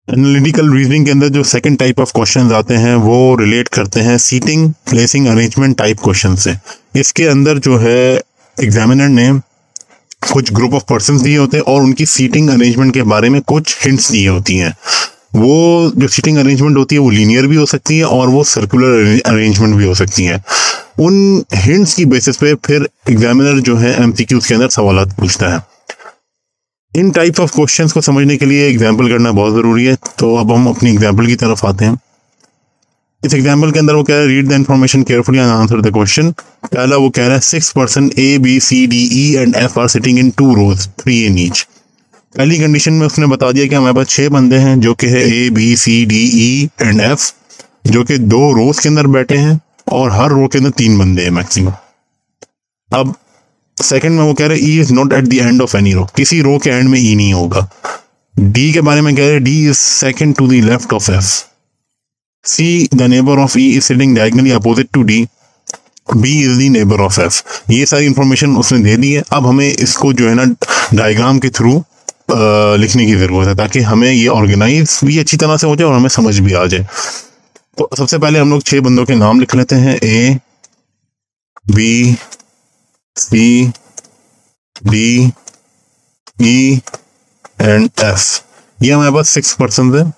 Analytical reasoning के अंदर जो सेकंड टाइप ऑफ क्वेश्चंस आते हैं वो रिलेट करते हैं seating, placing, arrangement type question से। इसके अंदर जो है एग्जामिनर ने कुछ ग्रुप ऑफ पर्संस दिए होते हैं और उनकी सीटिंग अरेंजमेंट के बारे में कुछ हिंट्स दिए होती हैं। वो जो सीटिंग अरेंजमेंट होती है वो लीनियर भी हो सकती है और वो सर्कुलर अरेंजमेंट भी हो सकती है। उन हिंट्स की बेसिस पे फिर एग्जामिनर जो है एमसीक्यूज के अंदर सवालात पूछता है। इन टाइप्स ऑफ क्वेश्चंस को समझने के लिए एग्जाम्पल करना बहुत ज़रूरी है। तो अब हम अपनी एग्जाम्पल की तरफ आते हैं। इस एग्जाम्पल के अंदर वो कह रहा है read the information carefully and answer the question. पहला वो कह रहा है 6 person A, B, C, D, E and F are sitting in 2 rows 3 in each। पहली कंडीशन में उसने बता दिया कि हमारे पास 6 बंदे हैं जो कि है A, B, C, D, E and F, जो कि 2 रोज के अंदर बैठे हैं और हर रो के अंदर 3 बंदे हैं मैक्सिमम। अब सेकंड में वो कह रहे हैं E is not at the end of any row, किसी रो के एंड में E नहीं होगा। D के बारे में कह रहे हैं D is second to the left of F। C the neighbour of E is sitting diagonally opposite to D। B is the neighbour of F। ये सारी इंफॉर्मेशन उसने दे दी है। अब हमें इसको जो है ना डायग्राम के थ्रू लिखने की जरूरत है ताकि हमें ये ऑर्गेनाइज भी अच्छी तरह से हो जाए और हमें समझ भी आ जाए। तो सबसे पहले हम लोग 6 बंदों के नाम लिख लेते हैं A, B, C, D, E and F। ये हमारे पास 6 पर्सन है।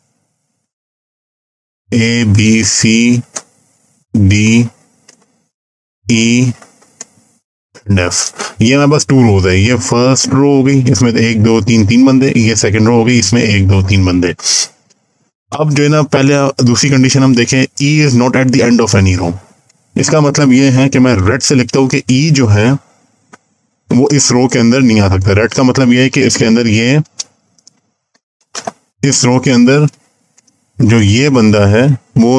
A, B, C, D, E and F। ये हमारे पास 2 रोज है। ये फर्स्ट रो हो गई, इसमें 1 2 3 3 बंदे। ये सेकंड रो हो गई, इसमें 1 2 3 बंदे। अब जो है ना पहले दूसरी कंडीशन हम देखें, E is not at the end of any row. इसका मतलब ये है कि मैं रेड से लिखता हूँ कि E जो है वो इस रो के अंदर नहीं आ सकता। रेड का मतलब ये है कि इसके अंदर ये इस रो के अंदर जो ये बंदा है वो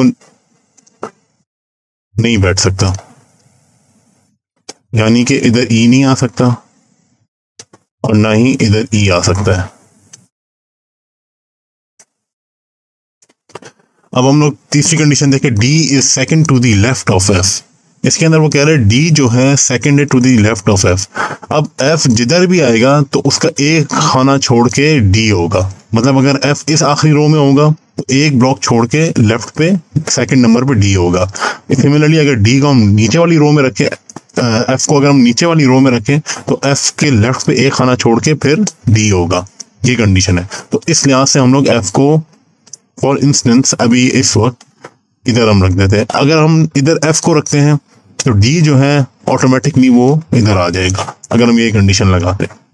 नहीं बैठ सकता, यानी कि इधर E नहीं आ सकता और ना ही इधर E आ सकता है। अब हम लोग तीसरी कंडीशन देखें, D is second to the left of F। इसके अंदर वो कह रहे हैं D जो है सेकंड है to the left of F। अब F जिधर भी आएगा तो उसका एक खाना छोड़ के D होगा। मतलब अगर F इस आखिरी रो में होगा तो एक ब्लॉक छोड़ के लेफ्ट पे सेकंड नंबर पे D होगा। सिमिलरली अगर D को हम नीचे वाली रो में रखें, F को अगर हम नीचे वाली रो में रखें तो F के लेफ्ट पे एक खाना छोड़ के फिर D होगा। ये कंडीशन है। तो इस लिहाज से हम लोग F को फॉर इंस्टेंस अभी इस वक्त इधर हम रख देते हैं। अगर हम इधर F को रखते हैं तो D जो है ऑटोमेटिकली वो इधर आ जाएगा अगर हम ये कंडीशन लगाते हैं।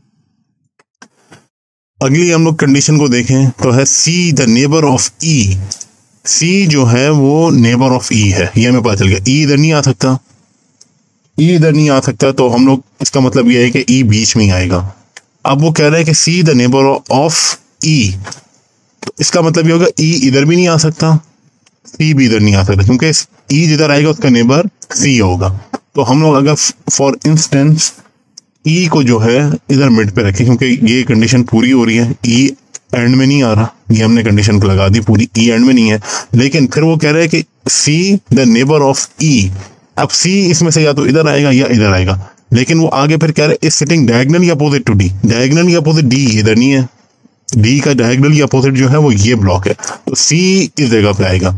अगली हम लोग कंडीशन को देखें तो है C the neighbour of E। C जो है वो नेबर ऑफ E है, ये हमें पता चल गया। E इधर नहीं आ सकता, E इधर नहीं आ सकता, तो हम लोग इसका मतलब ये है कि E बीच में आएगा। अब वो कह रहे हैं कि C the neighbour of E, तो इसका मतलब ये होगा E इधर भी नहीं आ सकता, C भी इधर नहीं आ सकता, क्योंकि E जिधर आएगा उसका नेबर C होगा। तो हम लोग अगर फॉर इंस्टेंस E को जो है इधर मिड पे रखें, क्योंकि ये कंडीशन पूरी हो रही है, E एंड में नहीं आ रहा, ये हमने कंडीशन को लगा दी, पूरी E एंड में नहीं है। लेकिन फिर वो कह रहे हैं कि C the neighbour of E। अब C इसमें से या तो इधर आएगा या इधर आएगा, लेकिन वो आगे फिर कह रहे हैं is sitting diagonally opposite to D। Diagonally opposite D इधर नहीं है, D का डायगोनली अपोजिट जो है वो ये ब्लॉक है, तो C इस जगह पे आएगा।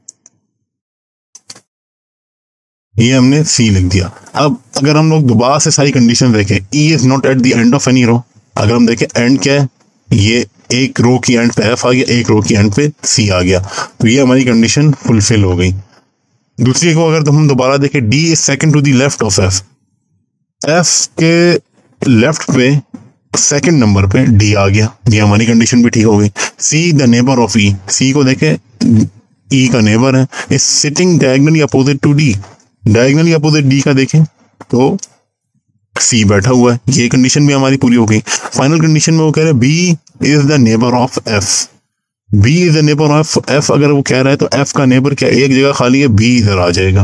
ये हमने C लिख दिया। अब अगर हम लोग दोबारा से सारी कंडीशन देखें, E is not at the end of any row. अगर हम देखें एंड क्या है, ये एक रो की एंड पे F आ गया, एक रो की एंड पे C आ गया, तो ये हमारी कंडीशन फुलफिल हो गई। दूसरी को अगर हम दोबारा देखें, D is second to the left of F। F के लेफ्ट पे सेकंड नंबर पे D आ गया, ये हमारी कंडीशन भी ठीक हो गई। C the neighbour of E। C को देखें, E का नेबर है, is sitting diagonally opposite to D। Diagonally opposite D का देखें तो C बैठा हुआ है, ये कंडीशन भी हमारी पूरी हो गई। फाइनल कंडीशन में वो कह रहे हैं B is the neighbour of F। B is the neighbour of F अगर वो कह रहा है तो F का नेबर क्या, एक जगह खाली है, B इधर आ जाएगा,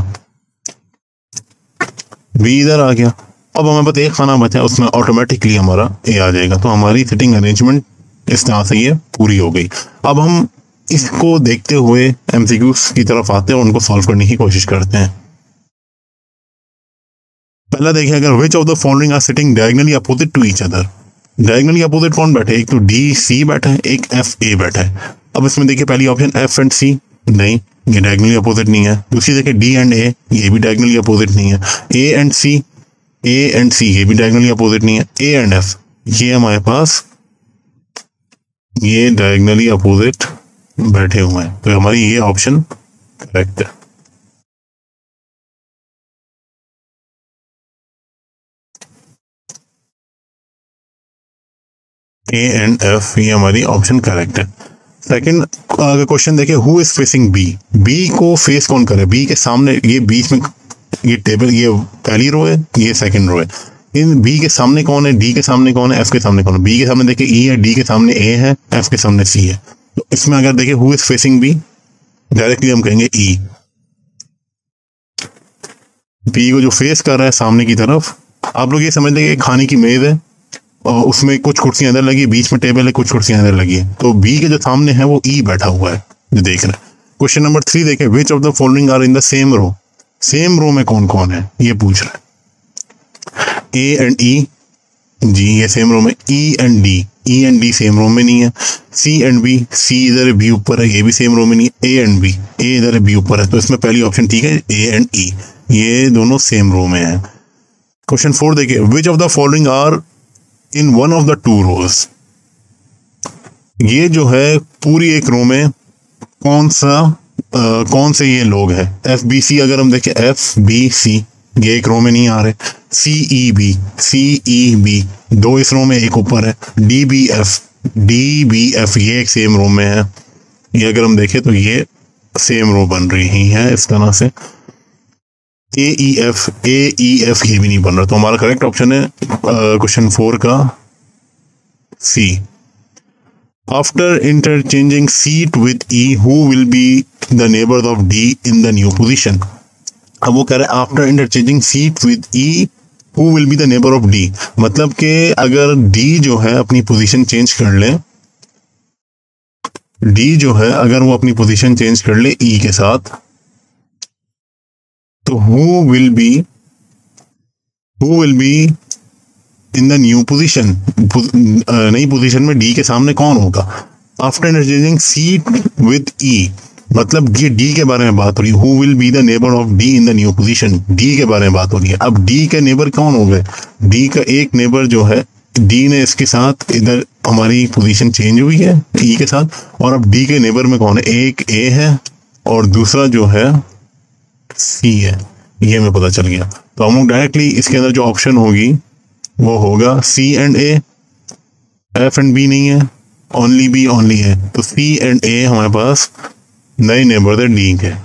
B इधर आ गया। अब हमारे पास एक खाना बचा है, उसमें ऑटोमेटिकली हमारा A आ जाएगा। तो हमारी सिटिंग अरेंजमेंट इस तरह से ये पूरी हो गई। अब हम इसको देखते हुए MCQs की तरफ आते हैं और उनको सॉल्व करने की कोशिश करते हैं। पहला देखिए, अगर which of the following are sitting diagonally opposite to each other. Diagonally opposite कौन बैठे, एक तो D C बैठा है, एक F A बैठा है। अब इसमें देखिए पहली ऑप्शन एफ एंड सी, नहीं ये डायगोनली अपोजिट नहीं है। दूसरी देखिए डी एंड ए, ये भी डायगोनली अपोजिट नहीं है। ए एंड सी, ये भी डायगोनली अपोजिट नहीं है। ए एंड एफ, ये हमारे पास ये डायगोनली अपोजिट बैठे हुए हैं, तो हमारी ये ऑप्शन करेक्ट है। ए एंड एफ, ये हमारी ऑप्शन करेक्ट है। सेकंड अगर क्वेश्चन देखें, who is facing B, B को फेस कौन करे, बी के सामने, ये बीच में ये टेबल, ये पहली रो है, ये सेकंड रो है। इन बी के सामने कौन है, डी के सामने कौन है, एफ के सामने कौन है। बी के सामने देखिए ई है, डी के सामने ए है, एफ के सामने सी है। तो इसमें अगर देखिए who is facing B, directly हम कहेंगे ई। बी को जो फेस कर रहा है सामने की तरफ, आप लोग ये समझ लेंगे खाने की मेज है और उसमें कुछ कुर्सियां अंदर लगी, बीच में टेबल है, कुछ कुर्सियां अंदर लगी है, तो बी के जो सामने है वो ई बैठा हुआ है जो देख रहे हैं। क्वेश्चन नंबर 3 देखें, which of the following are in the same row, same row में कौन कौन है ये पूछ रहा है। ए एंड ई, जी ये सेम रो में। E and D same row में नहीं है। सी एंड बी, सी इधर है, बी ऊपर है, ये भी सेम रो में नहीं है। ए एंड बी, ए इधर है, बी ऊपर है, तो इसमें पहली ऑप्शन ठीक है, ए एंड ई, ये दोनों सेम रो में है। क्वेश्चन 4 देखिए, which of the following are in one of the two rows, ये जो है पूरी एक रो में कौन से ये लोग हैं। एफ बी सी, अगर हम देखें एफ बी सी, ये एक रो में नहीं आ रहे। सी ई बी, दो इस रो में, एक ऊपर है। डी बी एफ, ये एक सेम रो में है। ये अगर हम देखें तो ये सेम रो बन रही है इस तरह से। ए ई एफ, ये भी नहीं बन रहा, तो हमारा करेक्ट ऑप्शन है क्वेश्चन 4 का C. After interchanging seat with E, who will be the neighbour of D in the new position. अब वो कह रहे हैं after interchanging seat with E, who will be the neighbour of D, मतलब कि अगर डी जो है अपनी पोजीशन चेंज कर ले, डी जो है अगर वो अपनी पोजीशन चेंज कर ले ई के साथ, तो who will be in the new position, नई पोजीशन में डी के सामने कौन होगा। After interchanging seat with E, मतलब ये डी के बारे में बात हो रही है। Who will be the neighbour of D in the new position, D के बारे में बात हो रही है। अब डी के नेबर कौन हो गए, डी का एक नेबर जो है, डी ने इसके साथ इधर हमारी पोजीशन चेंज हुई है ई के साथ, और अब डी के नेबर में कौन है, एक ए है और दूसरा जो है सी है, ये हमें पता चल गया। तो हम लोग डायरेक्टली इसके अंदर जो ऑप्शन होगी वो होगा C and A, F and B नहीं है, ओनली बी ओनली है, तो सी एंड ए हमारे पास नए नेबर डी के।